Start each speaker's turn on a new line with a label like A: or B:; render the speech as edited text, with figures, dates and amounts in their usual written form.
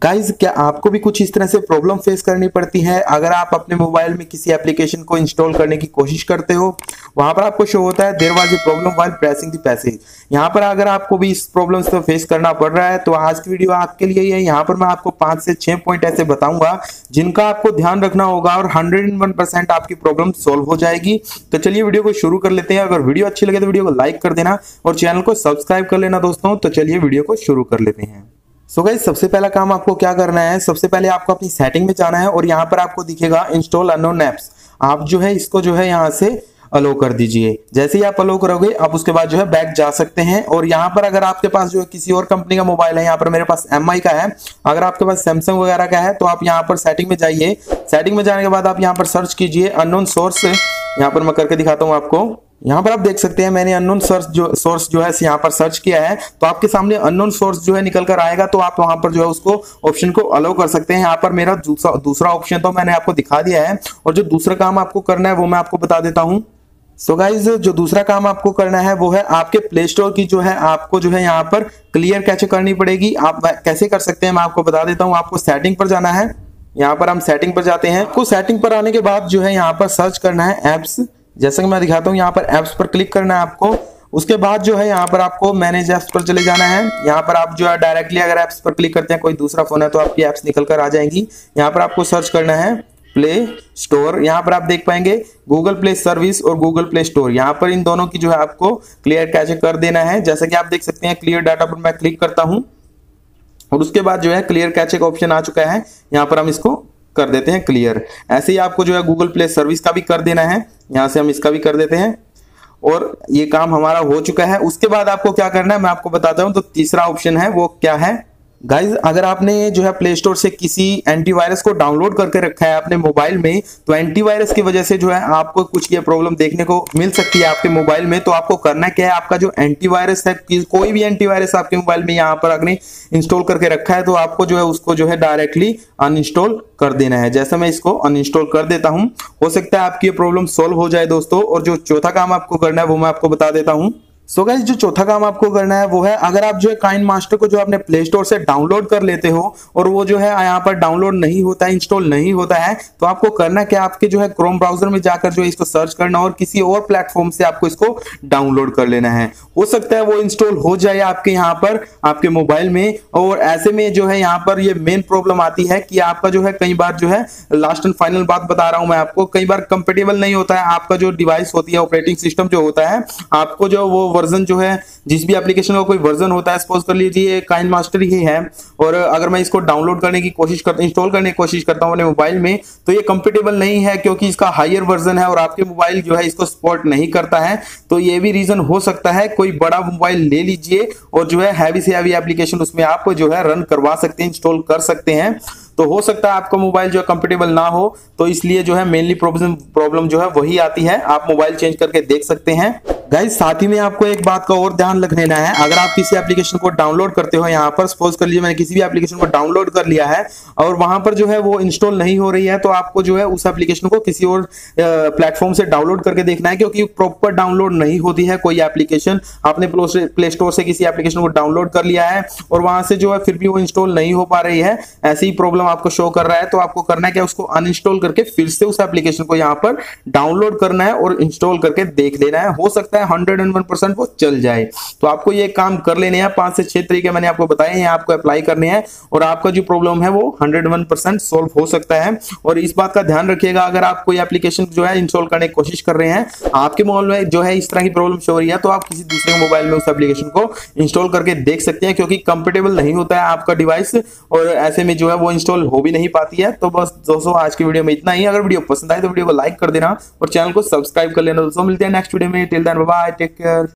A: Guys क्या आपको भी कुछ इस तरह से प्रॉब्लम फेस करनी पड़ती है? अगर आप अपने मोबाइल में किसी एप्लीकेशन को इंस्टॉल करने की कोशिश करते हो, वहां पर आपको शो होता है there was a problem while pressing the passage. यहाँ पर अगर आपको भी इस प्रॉब्लम से फेस करना पड़ रहा है तो आज की वीडियो आपके लिए ही है। यहाँ पर मैं आपको 5 से 6 पॉइंट ऐसे बताऊंगा जिनका आपको ध्यान रखना होगा और 101% आपकी प्रॉब्लम सोल्व हो जाएगी। तो चलिए वीडियो को शुरू कर लेते हैं। अगर वीडियो अच्छी लगे तो वीडियो को लाइक कर देना और चैनल को सब्सक्राइब कर लेना दोस्तों। तो चलिए वीडियो को शुरू कर लेते हैं। सो गाइस सबसे पहला काम आपको क्या करना है, सबसे पहले आपको अपनी सेटिंग में जाना है और यहाँ पर आपको दिखेगा इंस्टॉल अननोन एप्स। आप जो है इसको जो है यहाँ से अलो कर दीजिए। जैसे ही आप अलो करोगे आप उसके बाद जो है बैक जा सकते हैं। और यहाँ पर अगर आपके पास जो है किसी और कंपनी का मोबाइल है, यहाँ पर मेरे पास MI का है, अगर आपके पास सैमसंग वगैरह का है तो आप यहाँ पर सेटिंग में जाइए। सेटिंग में जाने के बाद आप यहाँ पर सर्च कीजिए अननोन सोर्स। यहाँ पर मैं करके दिखाता हूँ आपको। यहाँ पर आप देख सकते हैं मैंने अननोन सोर्स जो है यहाँ पर सर्च किया है, तो आपके सामने अननोन सोर्स जो है निकल कर आएगा। तो आप वहां पर जो है उसको ऑप्शन को अलाउ कर सकते हैं। यहाँ पर मेरा दूसरा ऑप्शन तो मैंने आपको दिखा दिया है और जो दूसरा काम आपको करना है वो मैं आपको बता देता हूँ। सो गाइज जो दूसरा काम आपको करना है वो है आपके प्ले स्टोर की जो है आपको जो है यहाँ पर क्लियर कैचे करनी पड़ेगी। आप कैसे कर सकते हैं मैं आपको बता देता हूँ। आपको सेटिंग पर जाना है, यहाँ पर हम सेटिंग पर जाते हैं। आपको सेटिंग पर आने के बाद जो है यहाँ पर सर्च करना है एप्स। जैसे कि मैं दिखाता हूँ, यहाँ पर एप्स पर क्लिक करना है आपको। उसके बाद जो है यहाँ पर आपको मैनेज एप्स पर चले जाना है। यहाँ पर आप जो है डायरेक्टली अगर एप्स पर क्लिक करते हैं, कोई दूसरा फोन है तो आपकी एप्स निकल कर आ जाएंगी। यहाँ पर आपको सर्च करना है प्ले स्टोर। यहाँ पर आप देख पाएंगे गूगल प्ले सर्विस और गूगल प्ले स्टोर। यहाँ पर इन दोनों की जो है आपको क्लियर कैचे कर देना है। जैसे कि आप देख सकते हैं क्लियर डाटा पर मैं क्लिक करता हूँ और उसके बाद जो है क्लियर कैचे का ऑप्शन आ चुका है। यहाँ पर हम इसको कर देते हैं क्लियर। ऐसे ही आपको जो है गूगल प्ले सर्विस का भी कर देना है। यहाँ से हम इसका भी कर देते हैं और ये काम हमारा हो चुका है। उसके बाद आपको क्या करना है मैं आपको बताता हूँ। तो तीसरा ऑप्शन है वो क्या है गाइज, अगर आपने जो है प्ले स्टोर से किसी एंटीवायरस को डाउनलोड करके रखा है अपने मोबाइल में, तो एंटीवायरस की वजह से जो है आपको कुछ ये प्रॉब्लम देखने को मिल सकती है आपके मोबाइल में। तो आपको करना क्या है, आपका जो एंटीवायरस है, कोई भी एंटीवायरस आपके मोबाइल में यहाँ पर आपने इंस्टॉल करके रखा है, तो आपको जो है उसको जो है डायरेक्टली अनइंस्टॉल कर देना है। जैसे मैं इसको अनइंस्टॉल कर देता हूँ, हो सकता है आपकी ये प्रॉब्लम सॉल्व हो जाए दोस्तों। और जो चौथा काम आपको करना है वो मैं आपको बता देता हूँ। सो गाइस जो चौथा काम आपको करना है वो है, अगर आप जो है काइनमास्टर को जो अपने प्ले स्टोर से डाउनलोड कर लेते हो और वो जो है यहाँ पर डाउनलोड नहीं होता है, इंस्टॉल नहीं होता है, तो आपको करना क्या, आपके जो है क्रोम ब्राउजर में जाकर जो है इसको सर्च करना और किसी और प्लेटफॉर्म से आपको इसको डाउनलोड कर लेना है। हो सकता है वो इंस्टॉल हो जाए आपके यहाँ पर आपके मोबाइल में। और ऐसे में जो है यहाँ पर ये मेन प्रॉब्लम आती है कि आपका जो है कई बार जो है लास्ट एंड फाइनल बात बता रहा हूं मैं आपको, कई बार कंपेटेबल नहीं होता है आपका जो डिवाइस होती है, ऑपरेटिंग सिस्टम जो होता है, आपको जो वो वर्जन जो है जिस भी एप्लीकेशन का कोई वर्जन होता है, सपोज कर लीजिए काइनमास्टर ही है, और अगर मैं इसको डाउनलोड करने की कोशिश करता हूं, इंस्टॉल करने की कोशिश करता हूं अपने मोबाइल में, तो ये कंपेटेबल नहीं है क्योंकि इसका हायर वर्जन है और आपके मोबाइल जो है इसको सपोर्ट नहीं करता है। तो ये भी रीजन हो सकता है। कोई बड़ा मोबाइल ले लीजिए और जो है हैवी से हैवी एप्लीकेशन उसमें आप जो है रन करवा सकते हैं, इंस्टॉल कर सकते हैं। तो हो सकता है आपका मोबाइल जो है कंपेटेबल ना हो, तो इसलिए जो है मेनली प्रॉब्लम जो है वही आती है। आप मोबाइल चेंज करके देख सकते हैं। गाइस साथ ही में आपको एक बात का और ध्यान रख लेना है, अगर आप किसी एप्लीकेशन को डाउनलोड करते हो, यहाँ पर सपोज कर लीजिए मैंने किसी भी एप्लीकेशन को डाउनलोड कर लिया है और वहां पर जो है वो इंस्टॉल नहीं हो रही है, तो आपको जो है उस एप्लीकेशन को किसी और प्लेटफॉर्म से डाउनलोड करके देखना है, क्योंकि प्रॉपर डाउनलोड नहीं होती है कोई एप्लीकेशन। आपने प्ले स्टोर से किसी एप्लीकेशन को डाउनलोड कर लिया है और वहां से जो है फिर भी वो इंस्टॉल नहीं हो पा रही है, ऐसी ही प्रॉब्लम आपको शो कर रहा है, तो आपको करना है क्या, उसको अनइंस्टॉल करके फिर से उस एप्लीकेशन को यहाँ पर डाउनलोड करना है और इंस्टॉल करके देख लेना है। हो सकता है 101% वो चल जाए। तो आपको ये काम कर लेने हैं। 5 से 6 तरीके मैंने आपको बताए हैं, आपको अप्लाई करने हैं और आपका जो प्रॉब्लम है वो 101% सोल्व हो सकता है। और इस बात का ध्यान रखिएगा, अगर आप कोई एप्लीकेशन जो है इंस्टॉल करने की कोशिश कर रहे हैं, आपके मोबाइल में जो है इस तरह की प्रॉब्लम शो हो रही है, तो आप किसी दूसरे मोबाइल में उस एप्लीकेशन को इंस्टॉल करके देख सकते हैं, क्योंकि कंपेटेबल नहीं होता है आपका डिवाइस और ऐसे में जो है वो इंस्टॉल हो भी नहीं पाती है। तो बस दोस्तों आज की वीडियो में इतना ही। अगर वीडियो पसंद आए तो वीडियो को लाइक कर देना और चैनल को सब्सक्राइब कर लेना दोस्तों। मिलते हैं नेक्स्ट वीडियो में। Till then bye bye, take care.